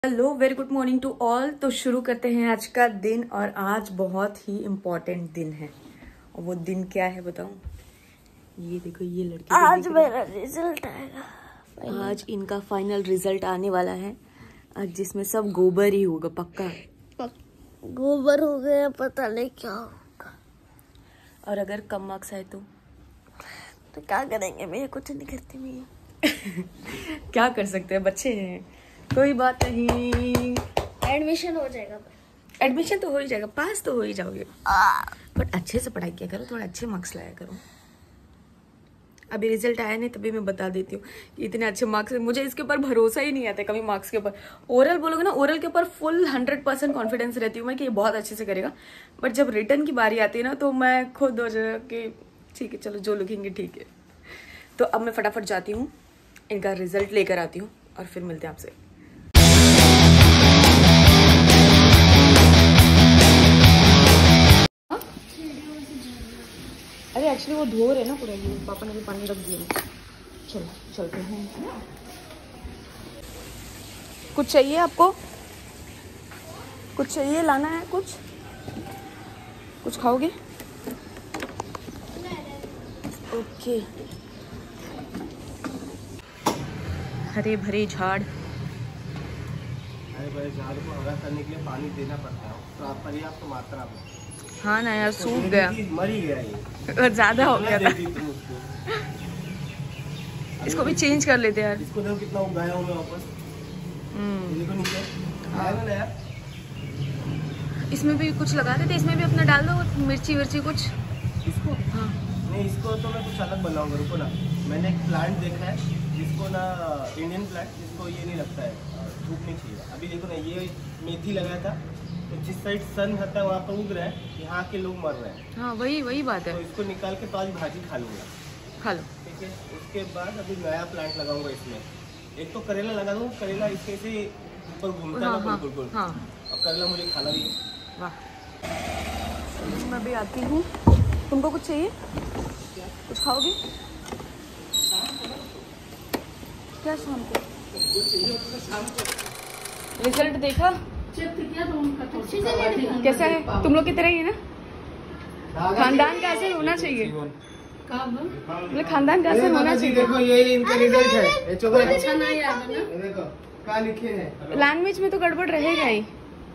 Hello, very good morning to all. तो शुरू करते हैं आज का दिन, और आज बहुत ही इम्पोर्टेंट दिन है। और वो दिन क्या है बताऊं? ये देखो, ये लड़की आज मेरा रिजल्ट आएगा। आज इनका फाइनल रिजल्ट आने वाला है, आज जिसमें सब गोबर ही होगा पक्का। गोबर हो गया, पता नहीं क्या होगा। और अगर कम मार्क्स आए तो क्या करेंगे? मैं कुछ नहीं करती मैं। क्या कर सकते हैं, बच्चे हैं, कोई बात नहीं। एडमिशन हो जाएगा। एडमिशन तो हो ही जाएगा, पास तो हो ही जाओगे, बट अच्छे से पढ़ाई किया करो, थोड़ा अच्छे मार्क्स लाया करो। अभी रिजल्ट आया नहीं तभी मैं बता देती हूँ कि इतने अच्छे मार्क्स, मुझे इसके ऊपर भरोसा ही नहीं आता कभी मार्क्स के ऊपर। ओरल बोलोगे ना, ओरल के ऊपर फुल 100% कॉन्फिडेंस रहती हूँ मैं कि ये बहुत अच्छे से करेगा, बट जब रिटर्न की बारी आती है ना तो मैं खुद हो जाए कि ठीक है चलो जो लिखेंगे ठीक है। तो अब मैं फटाफट जाती हूँ, इनका रिजल्ट लेकर आती हूँ और फिर मिलते हैं आपसे। अरे एक्चुअली वो धो रहे ना पूरा, ये पापा ने भी पानी रख दिया। चलो चलते हैं। कुछ चाहिए आपको? कुछ चाहिए, लाना है कुछ? कुछ खाओगे? ओके। हरे भरे झाड़, हरे भरे झाड़ को हरा करने के लिए पानी देना पड़ता है पर्याप्त मात्रा में। हाँ ना यार, सूख गया, मर ही गया ये, और ज्यादा हो गया था। इसको भी चेंज कर लेते यार। इसको देखो कितना उगाया हूँ मैं वापस। देखो नीचे आएगा ना यार। इसमें भी कुछ लगा देते, इसमें भी अपना डाल दो मिर्ची विर्ची कुछ। इसको हाँ नहीं, इसको तो मैं कुछ अलग बनाऊंगा, रुको ना। मैंने एक प्लांट देखा है जिसको ना, इंडियन प्लांट, जिसको ये नहीं लगता है, धूप नहीं चाहिए। अभी देखो ना, ये मेथी लगाया था, तो जिस साइड सन रहता है वहाँ पर उग रहा है, यहाँ के लोग मर रहे हैं। हाँ, वही बात है। तो इसको निकाल के तो आज भाजी खा लूँगा, खा लो। ठीक है। उसके बाद अभी नया प्लांट लगाऊंगा इसमें। एक तो करेला लगा दूँ, करेला इसके से ऊपर घूमता है ना गोल गोल। हाँ। और करेला मुझे खाना भी है। वाह। मैं भी आती हूँ, तुमको कुछ चाहिए? कुछ खाओगे क्या शाम को? रिजल्ट देखा कैसा है? तुम लोग की तरह ही है ना? खानदान का असर होना चाहिए, मतलब खानदान का असर होना चाहिए। देखो ये इनका रिजल्ट है, ये अच्छा नहीं है ना। देखो क्या लिखे हैं, लैंग्वेज में तो गड़बड़ रहेगा ही।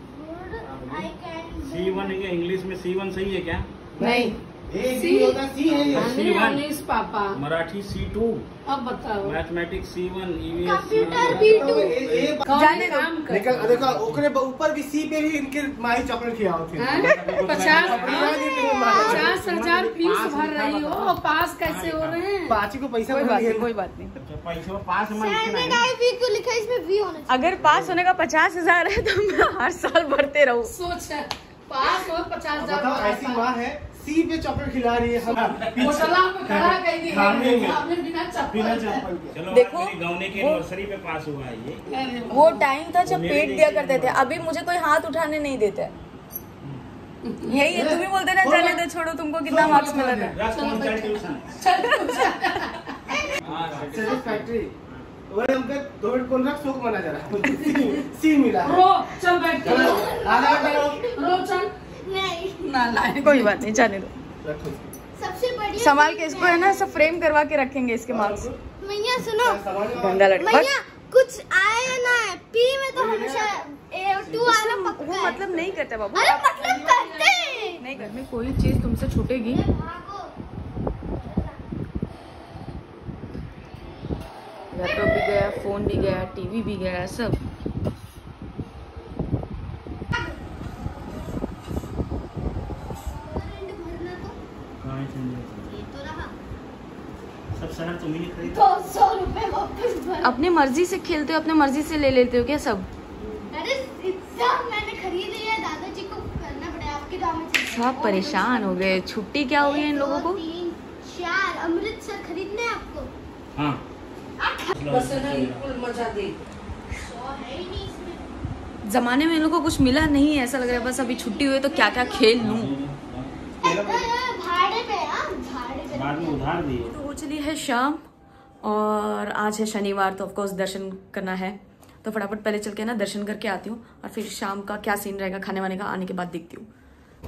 C1 है क्या? इंग्लिश में C1 सही है क्या? नहीं, सी होता सी है ये। C1 पापा। मराठी C2, अब बताओ। Mathematics C1, computer B2। जाने दो। निकल देखो, ओकरे ऊपर भी सी पे भी इनके माई चॉकलेट खिलाओ थे। 50,000 फीस भर रही हो और पास कैसे हो रहे हैं? पाची को पैसा कोई बात नहीं। पैसे पास में लिखा है, इसमें V होना अगर पास होने का 50,000 है तो मैं हर साल भरते रहूं। सोच है, पास हो 50,000। ऐसी माँ है, सी पे चॉकलेट खिला रही है, होटला में खड़ा कर दी आपने बिना चप्पल के। चलो देखो, मेरी गौने के एनिवर्सरी पे पास हुआ है ये। वो टाइम था जब पेट दिया करते थे, अभी मुझे कोई हाथ उठाने नहीं देते। यही है, तुम भी बोलते ना जाने दो, छोड़ो, तुमको कितना मार्क्स मिला था। फैक्ट्री शोक मना जा रहा। सी मिला। रो चल बैठ के आधा घंटा रो चल। नहीं। ना लाए कोई बात नहीं, जाने दो। सबसे बढ़िया संभाल के इसको, है ना, सब फ्रेम करवा के रखेंगे इसके मार्क्स। मैया सुनो, गंदा लड़का। मैया कुछ आए ना है, पी में तो हमेशा A2 आना पक्का वो है। मतलब नहीं करते बाबू, अरे मतलब करते हैं। नहीं घर में कोई चीज तुमसे छूटेगी। लैपटॉप भी गया, फोन भी गया, टीवी भी गया, सब। सब सारा तुम्ही ने खरीदा। 200 रुपए वापस भर। अपनी मर्जी से खेलते हो, अपने मर्जी से ले लेते हो क्या सब? अरे एग्जाम मैंने खरीद लिया है, दादाजी को करना पड़ेगा, आपके दाम में सब परेशान हो गए। छुट्टी क्या हो गई इन लोगों को? 3, 4 अमृतसर खरीदने हैं आपको। हाँ बस ना बिल्कुल मजा दे। 100 है ही नहीं इसमें। जमाने में इन लोगों को कुछ मिला नहीं है, ऐसा लग रहा है बस अभी छुट्टी हुई तो क्या क्या खेल लूं। भाड़े पे, भाड़े पे बाद में उधार दिए। तो हो चली है शाम, और आज है शनिवार, तो ऑफकोर्स दर्शन करना है। तो फटाफट पहले चल के ना दर्शन करके आती हूँ और फिर शाम का क्या सीन रहेगा खाने वाने का आने के बाद देखती हूँ।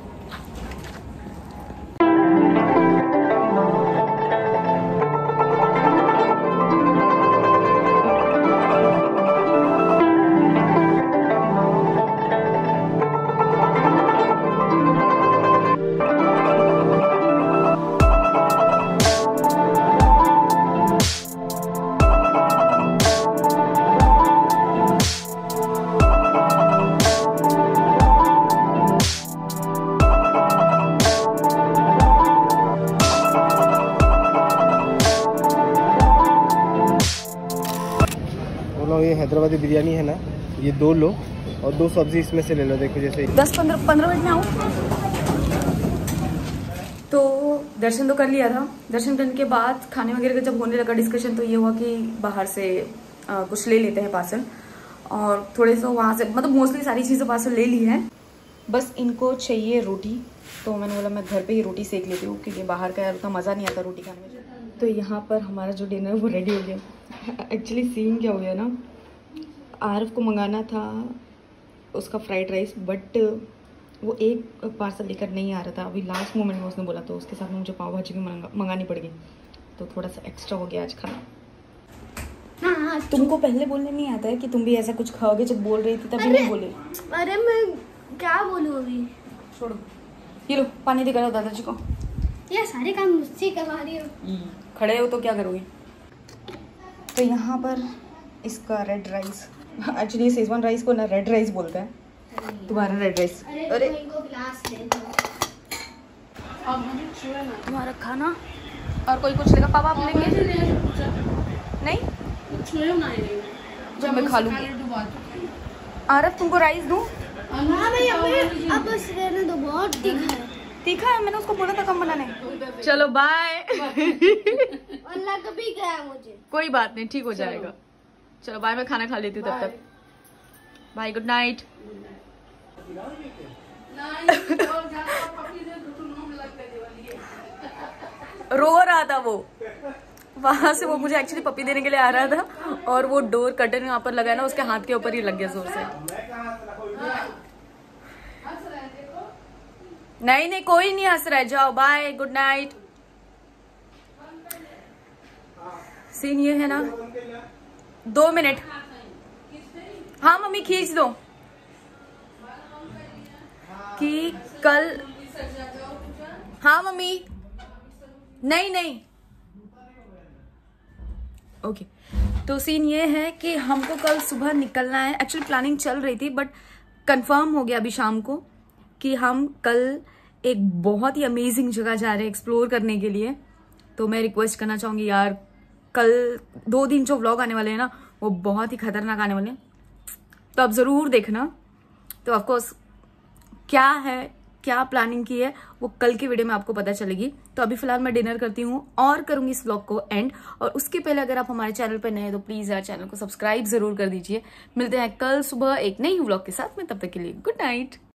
ये हैदराबादी बिरयानी है ना, ये 2 लो और 2 सब्जी इसमें से ले लो। देखो जैसे 10-15 मिनट में आऊँ। तो दर्शन तो कर लिया था। दर्शन करने के बाद खाने वगैरह का जब होने लगा डिस्कशन, तो ये हुआ कि बाहर से कुछ ले लेते हैं पार्सल, और थोड़े से वहाँ से मतलब मोस्टली सारी चीज़ें पार्सल ले ली है। बस इनको चाहिए रोटी, तो मैंने बोला मैं घर पे ही रोटी सेक लेती हूँ, क्योंकि बाहर का यार उतना मज़ा नहीं आता रोटी खाने में। तो यहाँ पर हमारा जो डिनर वो रेडी हो गया। एक्चुअली सीन क्या हो गया ना, आरफ को मंगाना था उसका फ्राइड राइस, बट वो एक पार्सल लेकर नहीं आ रहा था। अभी लास्ट मोमेंट में उसने बोला, तो उसके साथ में मुझे पाव भाजी भी मंगानी पड़ गई, तो थोड़ा सा एक्स्ट्रा हो गया आज खाना। हाँ, तुमको पहले बोलने नहीं आता है कि तुम भी ऐसा कुछ खाओगे? जब बोल रही थी तभी नहीं बोले। अरे मैं क्या बोलूँ अभी, छोड़ो। ये लो पानी दिखा लो दादाजी को। ये सारे काम मुझसे करवा रही हो। खड़े हो तो क्या करोगे? तो यहाँ पर इसका red rice, actually Schezwan rice को ना रेड राइस बोलता है, तुम्हारा रेड राइस। अरे इनको गिलास दे दो। तुम्हारा खाना और कोई कुछ लेगा? पापा आप लेंगे? नहीं, जब मैं खा लूँगी। आरफ तुमको राइस दूँ? हाँ भैया, अब बस रहने दो, बहुत तीखा है। तीखा है? मैंने उसको बोला था कम बनाने। चलो बाय। और लग भी गया मुझे। कोई बात नहीं, ठीक हो जाएगा। चलो बाय, मैं खाना खा लेती हूँ तब तक। Bye, good night. रो रहा था वो, वहां से वो मुझे एक्चुअली पप्पी देने के लिए आ रहा था, और वो डोर कर्टन यहाँ पर लगा है ना, उसके हाथ के ऊपर ही लग गया जोर से। नहीं नहीं, कोई नहीं हंस रहा है, जाओ बाय, गुड नाइट। सीन ये है ना, 2 मिनट। हाँ मम्मी खींच दो कि कल। हाँ मम्मी, नहीं नहीं, ओके। तो सीन ये है कि हमको कल सुबह निकलना है। एक्चुअली प्लानिंग चल रही थी, बट कंफर्म हो गया अभी शाम को कि हम कल एक बहुत ही अमेजिंग जगह जा रहे हैं एक्सप्लोर करने के लिए। तो मैं रिक्वेस्ट करना चाहूँगी यार, कल 2 दिन जो व्लॉग आने वाले हैं ना, वो बहुत ही खतरनाक आने वाले हैं, तो आप ज़रूर देखना। तो ऑफकोर्स क्या है, क्या प्लानिंग की है, वो कल की वीडियो में आपको पता चलेगी। तो अभी फिलहाल मैं डिनर करती हूँ और करूँगी इस व्लॉग को एंड। और उसके पहले अगर आप हमारे चैनल पर नए हैं तो प्लीज़ यार चैनल को सब्सक्राइब ज़रूर कर दीजिए। मिलते हैं कल सुबह एक नई व्लॉग के साथ में, तब तक के लिए गुड नाइट।